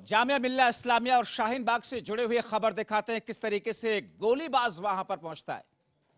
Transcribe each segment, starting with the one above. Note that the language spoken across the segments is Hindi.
जामिया मिल्ला इस्लामिया और शाहीन बाग से जुड़े हुए खबर दिखाते हैं किस तरीके से गोलीबाज वहां पर पहुंचता है।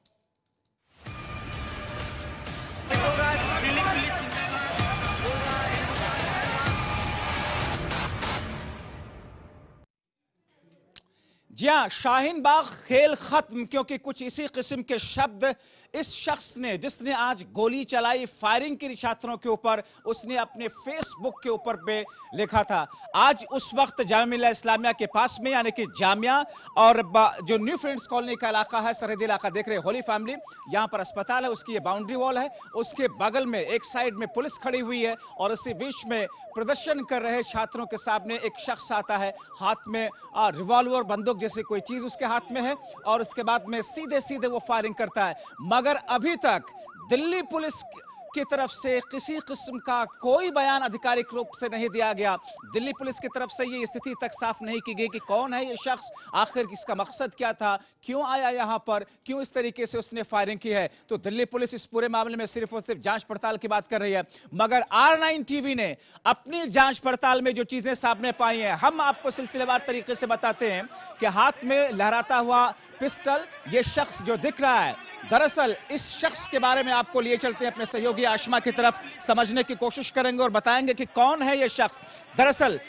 जी हां, शाहीन बाग खेल खत्म, क्योंकि कुछ इसी किस्म के शब्द इस शख्स ने जिसने आज गोली चलाई, फायरिंग की छात्रों के ऊपर, उसने अपने फेसबुक के ऊपर पे लिखा था। आज उस वक्त जामिया मिल्ला इस्लामिया के पास में, यानी कि जामिया और जो न्यू फ्रेंड्स कॉलोनी का इलाका है, सरहदी इलाका देख रहे होली फैमिली, यहाँ पर अस्पताल है, उसकी ये बाउंड्री वॉल है, उसके बगल में एक साइड में पुलिस खड़ी हुई है और इसी बीच में प्रदर्शन कर रहे छात्रों के सामने एक शख्स आता है, हाथ में रिवॉल्वर बंदूक जैसी कोई चीज उसके हाथ में है और उसके बाद में सीधे सीधे वो फायरिंग करता है। मगर अभी तक दिल्ली पुलिस की तरफ से किसी किस्म का कोई बयान आधिकारिक रूप से नहीं दिया गया। दिल्ली पुलिस की तरफ से ये स्थिति तक साफ नहीं की गई कि कौन है ये शख्स, आखिर इसका मकसद क्या था, क्यों आया यहाँ पर, क्यों इस तरीके से उसने फायरिंग की है। तो दिल्ली पुलिस इस पूरे मामले में सिर्फ और सिर्फ जांच पड़ताल की बात कर रही है। मगर R9 टीवी ने अपनी जांच पड़ताल में जो चीजें सामने पाई हैं, हम आपको सिलसिलेवार तरीके से बताते हैं कि हाथ में लहराता हुआ पिस्टल ये शख्स जो दिख रहा है, दरअसल इस शख्स के बारे में आपको लिए चलते हैं अपने सहयोगी आशमा की तरफ, समझने की कोशिश करेंगे और बताएंगे कि कौन है ये शख्स। दरअसल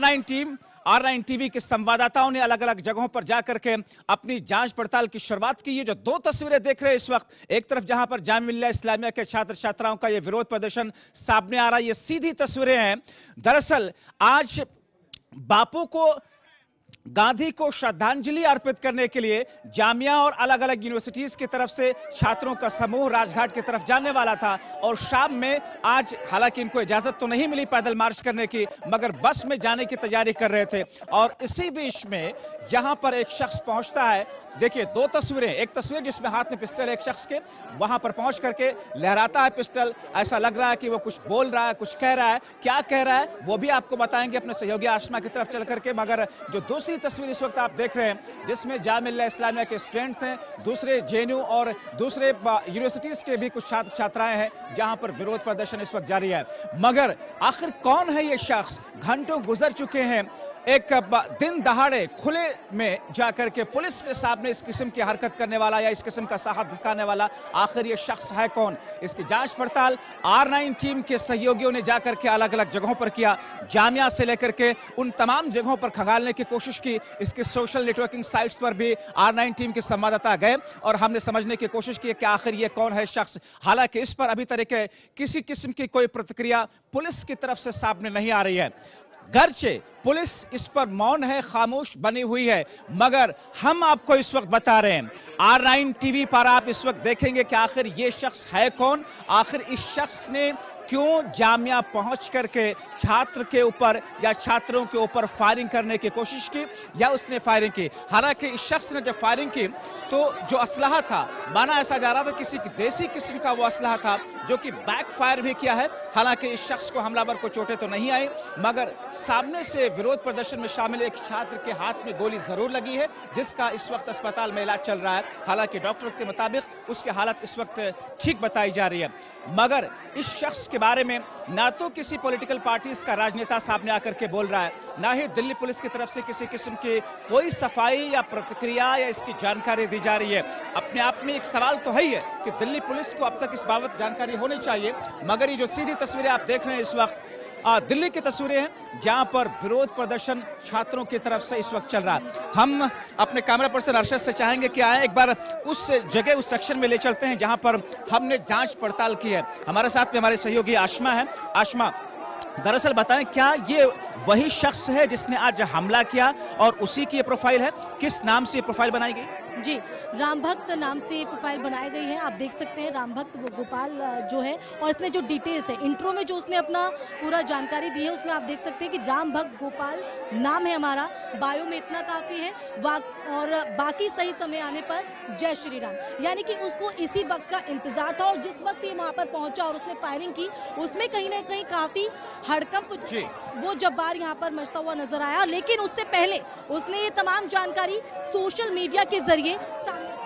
R9 टीवी के संवाददाताओं ने अलग अलग जगहों पर जाकर के अपनी जांच पड़ताल की शुरुआत की। ये जो दो तस्वीरें देख रहे हैं इस वक्त, एक तरफ जहां पर जामिया मिल्ला इस्लामिया के छात्र छात्राओं का ये विरोध प्रदर्शन सामने आ रहा है, ये सीधी तस्वीरें हैं। दरअसल आज बापू को, गांधी को श्रद्धांजलि अर्पित करने के लिए जामिया और अलग अलग यूनिवर्सिटीज की तरफ से छात्रों का समूह राजघाट की तरफ जाने वाला था और शाम में आज, हालांकि इनको इजाजत तो नहीं मिली पैदल मार्च करने की, मगर बस में जाने की तैयारी कर रहे थे। और इसी बीच में यहां पर एक शख्स पहुंचता है। देखिए दो तस्वीरें, एक तस्वीर जिसमें हाथ में पिस्टल एक शख्स के, वहां पर पहुंच करके लहराता है पिस्टल, ऐसा लग रहा है कि वो कुछ बोल रहा है, कुछ कह रहा है। क्या कह रहा है वो भी आपको बताएंगे अपने सहयोगी आशमा की तरफ चल करके। मगर जो दूसरी तस्वीर इस वक्त आप देख रहे हैं, जिसमें जामिया मिल्ला इस्लामिया के स्टूडेंट्स हैं, दूसरे JNU और दूसरे यूनिवर्सिटीज के भी कुछ छात्र छात्राएं हैं, जहां पर विरोध प्रदर्शन इस वक्त जारी है। मगर आखिर कौन है ये शख्स? घंटों गुजर चुके हैं, एक दिन दहाड़े खुले में जाकर के पुलिस के सामने इस किस्म की हरकत करने वाला या इस किस्म का साहस दिखाने वाला आखिर ये शख्स है कौन? इसकी जांच पड़ताल R9 टीम के सहयोगियों ने जाकर के अलग अलग जगहों पर किया। जामिया से लेकर के उन तमाम जगहों पर खंगालने की कोशिश की। इसके सोशल नेटवर्किंग साइट्स पर भी R9 टीम के संवाददाता गए और हमने समझने की कोशिश की कि आखिर ये कौन है शख्स। हालांकि इस पर अभी तरीके किसी किस्म की कोई प्रतिक्रिया पुलिस की तरफ से सामने नहीं आ रही है। गर्चे पुलिस इस पर मौन है, खामोश बनी हुई है, मगर हम आपको इस वक्त बता रहे हैं, R9 टीवी पर आप इस वक्त देखेंगे कि आखिर ये शख्स है कौन, आखिर इस शख्स ने क्यों जामिया पहुंच करके छात्र के ऊपर या छात्रों के ऊपर फायरिंग करने की कोशिश की या उसने फायरिंग की। हालांकि इस शख्स ने जब फायरिंग की तो जो असलहा था, माना ऐसा जा रहा था किसी देसी किस्म का वो असलहा था, जो कि बैक फायर भी किया है। हालांकि इस शख्स को, हमलावर को चोटें तो नहीं आई, मगर सामने से विरोध प्रदर्शन में शामिल एक छात्र के हाथ में गोली जरूर लगी है, जिसका इस वक्त अस्पताल में इलाज चल रहा है। हालांकि डॉक्टर के मुताबिक उसकी हालत इस वक्त ठीक बताई जा रही है। मगर इस शख्स के बारे में ना तो किसी पॉलिटिकल पार्टीज का राजनेता सामने आकर के बोल रहा है, ना ही दिल्ली पुलिस की तरफ से किसी किस्म की कोई सफाई या प्रतिक्रिया या इसकी जानकारी दी जा रही है। अपने आप में एक सवाल तो है ही है कि दिल्ली पुलिस को अब तक इस बाबत जानकारी होनी चाहिए। मगर ये जो सीधी तस्वीरें आप देख रहे हैं इस वक्त, दिल्ली की तस्वीरें हैं जहां पर विरोध प्रदर्शन छात्रों की तरफ से इस वक्त चल रहा है। हम अपने कैमरा पर्सन अरशद से चाहेंगे कि आए एक बार उस जगह, उस सेक्शन में ले चलते हैं जहां पर हमने जांच पड़ताल की है। हमारे साथ में हमारे सहयोगी आशमा है। आशमा, दरअसल बताएं, क्या ये वही शख्स है जिसने आज हमला किया और उसी की ये प्रोफाइल है? किस नाम से ये प्रोफाइल बनाई गई? जी, राम भक्त नाम से प्रोफाइल बनाई गई है। आप देख सकते हैं राम भक्त गोपाल जो है, और इसमें जो डिटेल्स है, इंट्रो में जो उसने अपना पूरा जानकारी दी है, उसमें आप देख सकते हैं कि राम भक्त गोपाल नाम है हमारा, बायो में इतना काफ़ी है। और बाकी सही समय आने पर जय श्री राम, यानी कि उसको इसी वक्त का इंतजार था। और जिस वक्त ये वहाँ पर पहुँचा और उसने फायरिंग की, उसमें कहीं ना कहीं काफ़ी हड़कंप वो जब्बार यहाँ पर मचता हुआ नजर आया। लेकिन उससे पहले उसने ये तमाम जानकारी सोशल मीडिया के जरिए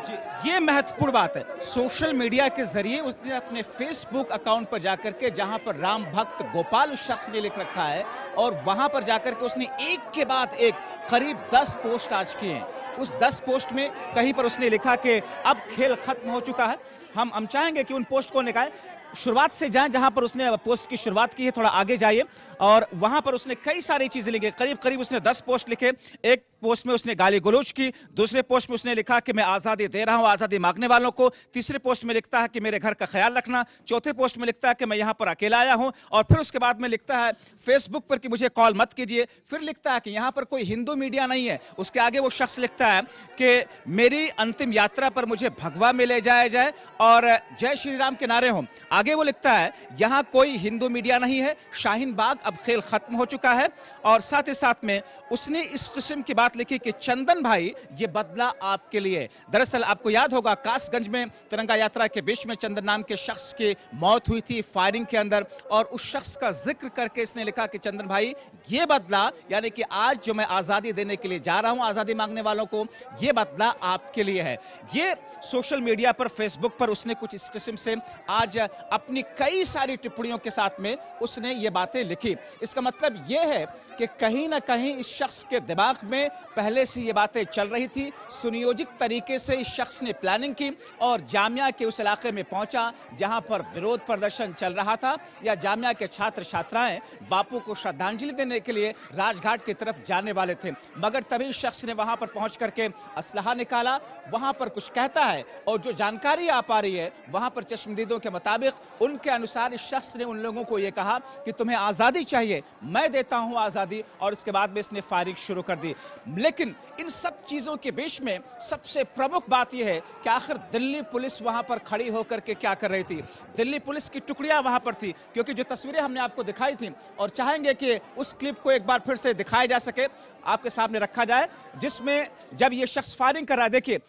जी, ये महत्वपूर्ण बात है। सोशल मीडिया के जरिए उसने अपने फेसबुक अकाउंट पर जाकर के, जहां पर राम भक्त गोपाल उस शख्स ने लिख रखा है, और वहां पर जाकर के उसने एक के बाद एक करीब 10 पोस्ट आज किए हैं। उस 10 पोस्ट में कहीं पर उसने लिखा कि अब खेल खत्म हो चुका है। हम चाहेंगे कि उन पोस्ट को निकालें, शुरुआत से जाएं जहां पर उसने पोस्ट की शुरुआत की है, थोड़ा आगे जाइए, और वहां पर उसने कई सारी चीजें लिखी। करीब उसने 10 पोस्ट लिखे। एक पोस्ट में उसने गाली गलौज की, दूसरे पोस्ट में उसने लिखा कि मैं आज़ादी दे रहा हूं आज़ादी मांगने वालों को, तीसरे पोस्ट में लिखता है कि मेरे घर का ख्याल रखना, चौथे पोस्ट में लिखता है कि मैं यहां पर अकेला आया हूं, और फिर उसके बाद में लिखता है फेसबुक पर कि मुझे कॉल मत कीजिए। फिर लिखता है कि यहां पर कोई हिंदू मीडिया नहीं है। उसके आगे वो शख्स लिखता है कि मेरी अंतिम यात्रा पर मुझे भगवा में ले जाया जाए और जय श्री राम के नारे हों। आगे वो लिखता है यहां कोई हिंदू मीडिया नहीं है, शाहीन बाग अब खेल खत्म हो चुका है। और साथ ही साथ में उसने इस किस्म की बात लिखी कि चंदन भाई ये बदला आपके लिए। दरअसल आपको याद होगा कासगंज में तिरंगा यात्रा के बीच में चंदन नाम के शख्स की मौत हुई थी फायरिंग के अंदर, और उस शख्स का जिक्र करके इसने लिखा कि चंदन भाई ये बदला, यानी कि आज जो मैं आज़ादी देने के लिए जा रहा हूं आज़ादी मांगने वालों को, ये बदला आपके लिए है। ये सोशल मीडिया पर फेसबुक पर उसने कुछ इस किस्म से आज अपनी कई सारी टिप्पणियों के साथ में उसने ये बातें लिखी। इसका मतलब ये है कि कहीं ना कहीं इस शख्स के दिमाग में पहले से ये बातें चल रही थी। सुनियोजित तरीके से इस शख्स ने प्लानिंग की और जामिया के उस इलाके में पहुंचा जहां पर विरोध प्रदर्शन चल रहा था, या जामिया के छात्र छात्राएं बापू को श्रद्धांजलि देने के लिए राजघाट की तरफ जाने वाले थे। मगर तभी शख्स ने वहां पर पहुंच करके असलहा निकाला, वहां पर कुछ कहता है, और जो जानकारी आ पा रही है वहां पर चश्मदीदों के मुताबिक उनके अनुसार इस शख्स ने उन लोगों को यह कहा कि तुम्हें आज़ादी चाहिए, मैं देता हूं आज़ादी, और उसके बाद में इसने फायरिंग शुरू कर दी। लेकिन इन सब चीज़ों के बीच में सबसे प्रमुख बात यह है कि आखिर दिल्ली पुलिस वहां पर खड़ी होकर के क्या कर रही थी। दिल्ली पुलिस की टुकड़ियां वहां पर थी, क्योंकि जो तस्वीरें हमने आपको दिखाई थी, और चाहेंगे कि उस क्लिप को एक बार फिर से दिखाया जा सके, आपके सामने रखा जाए, जिसमें जब ये शख्स फायरिंग कर रहा है, देखिए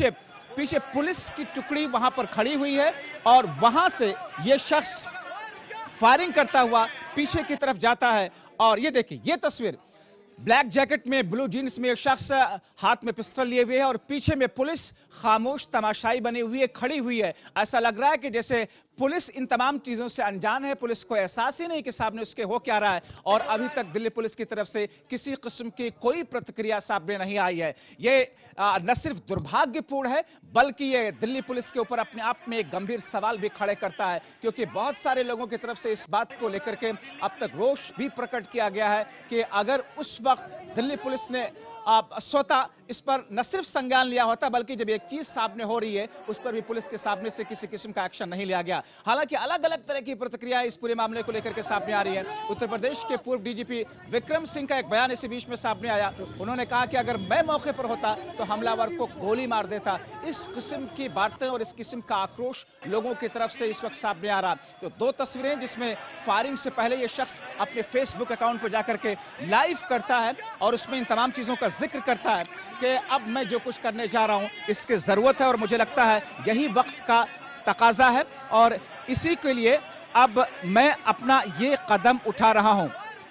पीछे पुलिस की टुकड़ी वहां पर खड़ी हुई है, और वहां से ये शख्स फायरिंग करता हुआ पीछे की तरफ जाता है। और ये देखिए, ये तस्वीर, ब्लैक जैकेट में ब्लू जीन्स में एक शख्स हाथ में पिस्टल लिए हुए है, और पीछे में पुलिस खामोश तमाशाई बनी हुई है, खड़ी हुई है। ऐसा लग रहा है कि जैसे पुलिस इन तमाम चीज़ों से अनजान है, पुलिस को एहसास ही नहीं कि सामने उसके हो क्या रहा है, और अभी तक दिल्ली पुलिस की तरफ से किसी किस्म की कोई प्रतिक्रिया सामने नहीं आई है। ये न सिर्फ दुर्भाग्यपूर्ण है, बल्कि ये दिल्ली पुलिस के ऊपर अपने आप में एक गंभीर सवाल भी खड़े करता है, क्योंकि बहुत सारे लोगों की तरफ से इस बात को लेकर के अब तक रोष भी प्रकट किया गया है कि अगर उस वक्त दिल्ली पुलिस ने स्वतः इस पर न सिर्फ संज्ञान लिया होता, बल्कि जब एक चीज सामने हो रही है उस पर भी पुलिस के सामने से किसी किस्म का एक्शन नहीं लिया गया। हालांकि अलग अलग तरह की प्रतिक्रियाएं इस पूरे मामले को लेकर के सामने आ रही है। उत्तर प्रदेश के पूर्व डीजीपी विक्रम सिंह का एक बयान इसी बीच में सामने आया। उन्होंने कहा कि अगर मैं मौके पर होता तो हमलावर को गोली मार देता। इस किस्म की बातें और इस किस्म का आक्रोश लोगों की तरफ से इस वक्त सामने आ रहा। तो दो तस्वीरें जिसमें फायरिंग से पहले ये शख्स अपने फेसबुक अकाउंट पर जाकर के लाइव करता है और उसमें इन तमाम चीज़ों का जिक्र करता है कि अब मैं जो कुछ करने जा रहा हूं इसकी ज़रूरत है और मुझे लगता है यही वक्त का तकाजा है और इसी के लिए अब मैं अपना ये कदम उठा रहा हूं।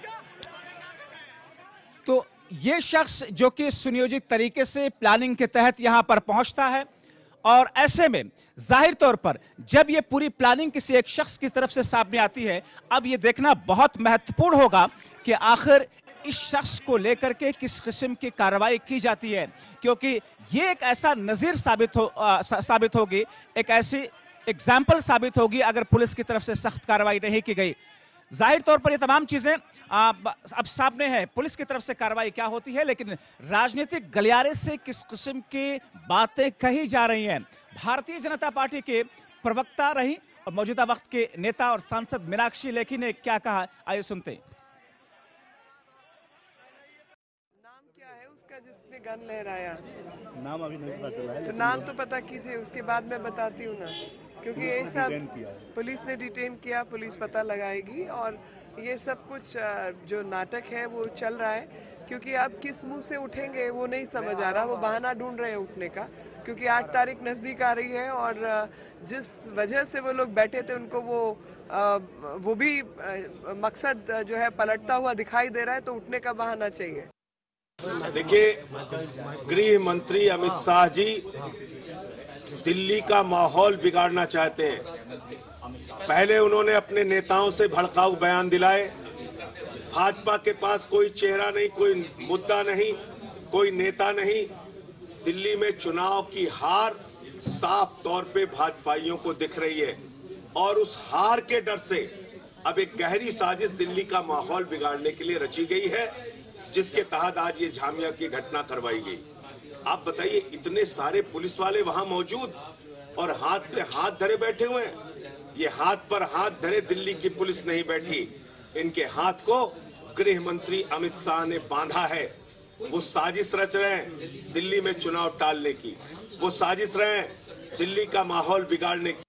तो ये शख्स जो कि सुनियोजित तरीके से प्लानिंग के तहत यहां पर पहुंचता है और ऐसे में जाहिर तौर पर जब ये पूरी प्लानिंग किसी एक शख्स की तरफ से सामने आती है, अब ये देखना बहुत महत्वपूर्ण होगा कि आखिर इस शख्स को लेकर के किस किस्म की कार्रवाई की जाती है, क्योंकि ये एक ऐसा नज़ीर साबित होगी, एक ऐसी एग्जाम्पल साबित होगी अगर पुलिस की तरफ से सख्त कार्रवाई नहीं की गई। जाहिर तौर पर ये तमाम चीज़ें अब सामने है पुलिस की तरफ से कार्रवाई क्या होती है, लेकिन राजनीतिक गलियारे से किस किस्म की बातें कही जा रही हैं। भारतीय जनता पार्टी के प्रवक्ता रही और मौजूदा वक्त के नेता और सांसद मीनाक्षी लेखी ने क्या कहा, आइए सुनते हैं। उसका जिसने गन लहराया नाम अभी नहीं पता चला है, तो नाम तो पता कीजिए, उसके बाद मैं बताती हूँ ना, क्योंकि ये सब पुलिस ने डिटेन किया, पुलिस पता लगाएगी और ये सब कुछ जो नाटक है वो चल रहा है। क्योंकि अब किस मुंह से उठेंगे वो नहीं समझ आ रहा, वो बहाना ढूंढ रहे हैं उठने का, क्योंकि 8 तारीख नज़दीक आ रही है और जिस वजह से वो लोग बैठे थे उनको वो भी मकसद जो है पलटता हुआ दिखाई दे रहा है, तो उठने का बहाना चाहिए। देखिए, गृह मंत्री अमित शाह जी दिल्ली का माहौल बिगाड़ना चाहते हैं। पहले उन्होंने अपने नेताओं से भड़काऊ बयान दिलाए। भाजपा के पास कोई चेहरा नहीं, कोई मुद्दा नहीं, कोई नेता नहीं। दिल्ली में चुनाव की हार साफ तौर पे भाजपाइयों को दिख रही है और उस हार के डर से अब एक गहरी साजिश दिल्ली का माहौल बिगाड़ने के लिए रची गई है, जिसके तहत आज ये झामिया की घटना करवाई गई। आप बताइए, इतने सारे पुलिस वाले वहां मौजूद और हाथ पे हाथ धरे बैठे हुए हैं। ये हाथ पर हाथ धरे दिल्ली की पुलिस नहीं बैठी, इनके हाथ को गृह मंत्री अमित शाह ने बांधा है। वो साजिश रच रहे हैं दिल्ली में चुनाव टालने की, वो साजिश रहे हैं दिल्ली का माहौल बिगाड़ने की।